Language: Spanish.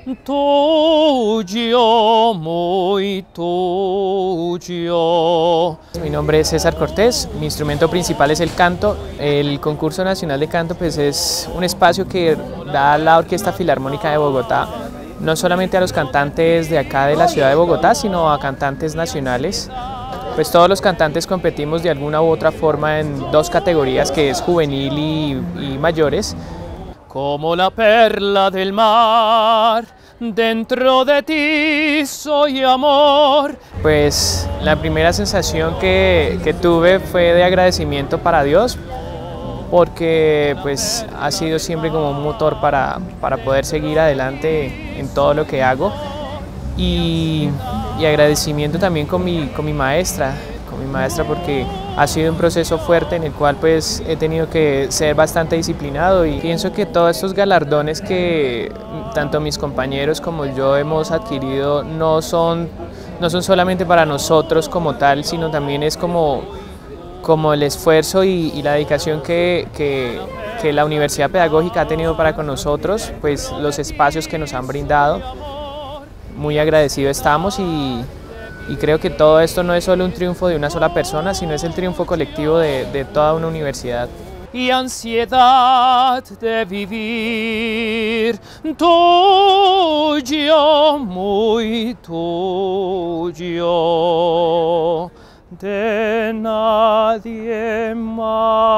tuyo, muy tuyo. Mi nombre es César Cortés, mi instrumento principal es el canto. El Concurso Nacional de Canto pues, es un espacio que da la Orquesta Filarmónica de Bogotá, no solamente a los cantantes de acá de la ciudad de Bogotá, sino a cantantes nacionales. Pues todos los cantantes competimos de alguna u otra forma en dos categorías, que es juvenil y mayores. Como la perla del mar, dentro de ti soy amor. Pues la primera sensación que tuve fue de agradecimiento para Dios, porque pues ha sido siempre como un motor para poder seguir adelante en todo lo que hago. Y agradecimiento también con mi maestra porque ha sido un proceso fuerte en el cual pues he tenido que ser bastante disciplinado, y pienso que todos estos galardones que tanto mis compañeros como yo hemos adquirido no son solamente para nosotros como tal, sino también es como el esfuerzo y la dedicación que la Universidad Pedagógica ha tenido para con nosotros, pues los espacios que nos han brindado. Muy agradecidos estamos y creo que todo esto no es solo un triunfo de una sola persona, sino es el triunfo colectivo de toda una universidad. Y ansiedad de vivir, tuyo, muy tuyo, de nadie más.